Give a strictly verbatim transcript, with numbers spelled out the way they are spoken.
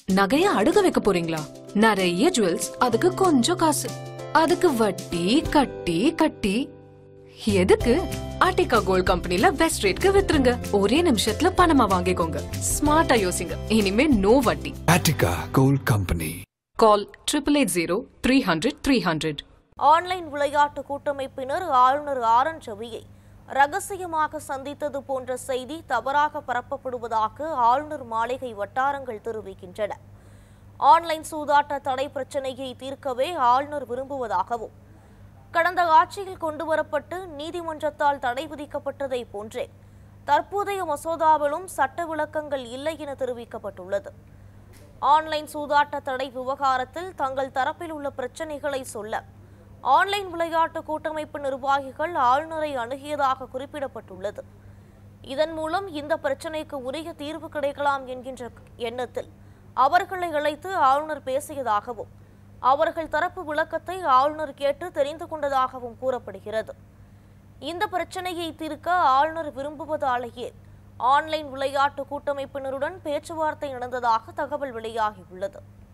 நகைய அடுக்க வைக்க போறீங்களா? நிறைய ஜுவல்ஸ், அதுக்கு கொஞ்சம் காசு, அதுக்கு வட்டி கட்டி கட்டி எதுக்கு? ஆர்டிகா கோல்ட் கம்பெனில பெஸ்ட் ரேட்க்கு வித்துருங்க. ஒரே நிமிஷத்துல பணமா வாங்கிக்கோங்க. ஸ்மார்ட்டா யோசிங்க. இனிமே நோ வட்டி. Attica gold company. Call triple eight zero three hundred three hundred. Online விளையாட்டு கூட்டமைப்பினர் ஆளுநர் ஆர் என் ரவியை ரகசியமாக சந்தித்தது போன்ற செய்தி தவறாக பரப்பப்படுவதாக ஆளுநர் மாளிகை வட்டாரங்கள் தெரிவிக்கின்றன. ஆன்லைன் சூதாட்ட தடை பிரச்சினையை தீர்க்கவே ஆளுநர் விரும்புவதாகவும், கடந்த ஆட்சியில் கொண்டுவரப்பட்டு நீதிமன்றத்தால் தடை விதிக்கப்பட்டதை போன்றே தற்போதைய மசோதாவிலும் சட்ட விளக்கங்கள் இல்லை என தெரிவிக்கப்பட்டுள்ளது. ஆன்லைன் சூதாட்ட தடை விவகாரத்தில் தங்கள் தரப்பில் உள்ள பிரச்சினைகளை சொல்ல ஆன்லைன் விளையாட்டு கூட்டமைப்பு நிர்வாகிகள் ஆளுநரை அணுகியதாக குறிப்பிடப்பட்டுள்ளது. இதன் மூலம் இந்த பிரச்சினைக்கு உரிய தீர்வு கிடைக்கலாம் என்கின்ற எண்ணத்தில் அவர்களை அழைத்து ஆளுநர் பேசியதாகவும், அவர்கள் தரப்பு விளக்கத்தை ஆளுநர் கேட்டு தெரிந்து கொண்டதாகவும் கூறப்படுகிறது. இந்த பிரச்சனையை தீர்க்க ஆளுநர் விரும்புவதாலேயே ஆன்லைன் விளையாட்டு கூட்டமைப்பினருடன் பேச்சுவார்த்தை நடந்ததாக தகவல் வெளியாகியுள்ளது.